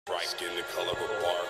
Bright skin the color of bark.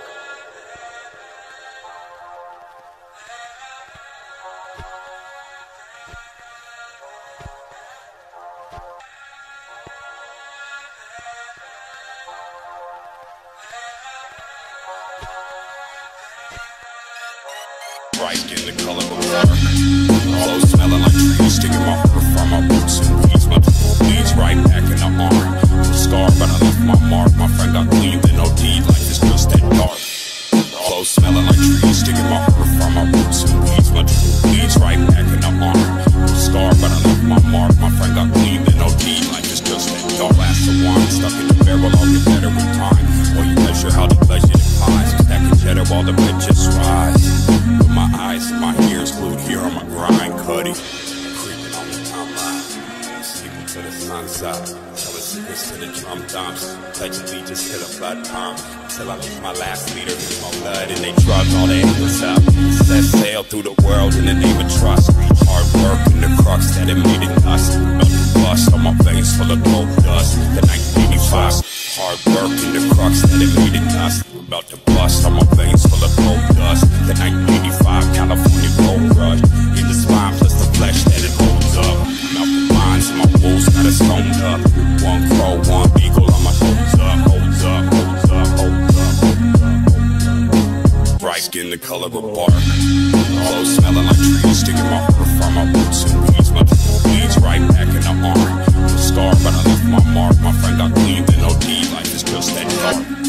Bright skin the color of bark. Clothes smelling like trees, sticking my fur from my roots and weeds. My bleeds right back in the arm. Scar, but I left my mark. My friend got cleaned and OD, life is just that dark. Clothes smelling like trees, sticking my fur from my roots and weeds. My bleeds right back in the arm. Scar, but I left my mark. My friend got cleaned and OD, life is just that dark. Glass of wine stuck in the barrel, I'll get better with time. While you measure how the pleasure defies, stacking cheddar while the bitches rise. With my eyes and my ears glued here on my grind, cutty. Creeping on the timeline, sleeping to the sunset. Telling secrets to the drum dumps. Pledge allegiance to the blood pump. Till I leave my last meter in my blood and they drug all the angels up. Set sail through the world in the name of trust. Hard work and the crux that it made it us. Melted bust on my veins full of gold dust. The 1985. Hard work and the crux that it made it us. About to bust on my veins full of gold dust. The 1985 California gold rush. In the spine plus the flesh that it holds up. Melted minds and my wolves got us stoned up. One crow, one beagle on my holds up. Holds up, holds up, holds up, holds up. Bright skin the color of bark. Clothes smelling like trees, sticking my fur from my roots and weeds. My bleeds right back in the arm. Scar, but I left my mark. My friend got cleaned and OD, life is just that dark.